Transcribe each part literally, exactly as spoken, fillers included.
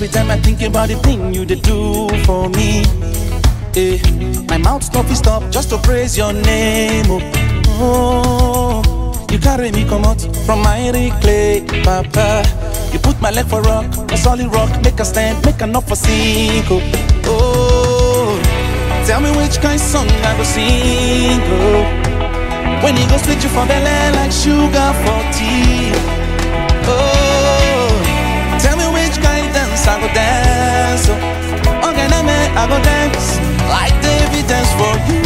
Every time I think about the thing you did do for me, eh, my mouth stop is stop just to praise your name. Oh, oh, you carry me come out from my clay, Papa. You put my leg for rock, a solid rock, make a stand, make enough for sing. Oh, oh, tell me which kind song I go sing. Oh, when he go split you for belly like sugar for tea. Oh, tell me which kind dance I go dance. Oh, okay, now me I go dance like David dance for you.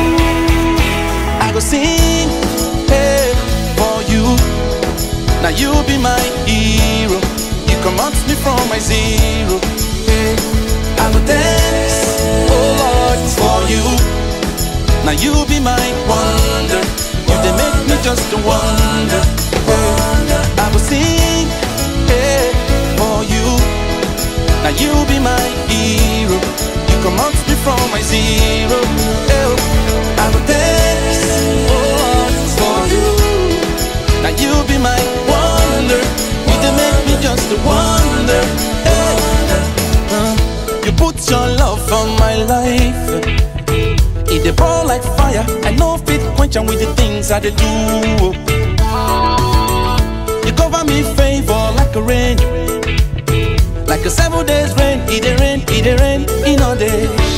I go sing, hey, for you. Now you be my hero. You come out me from my zero. Hey, I go dance, oh Lord, for you. Now you be my wonder. You they make me just a wonder. Hey, I go sing, hey, for you. Now you be my hero. You come out me from my zero. Hey, I go dance, oh Lord, for you. Now you be my wonder. You they make me just a wonder. Hey, uh, you put your love on my life. It dey burn like fire. I know fit quench and with the things I dey do. You cover me favor like a rain, like a seven days rain. It dey rain, it dey rain in all day.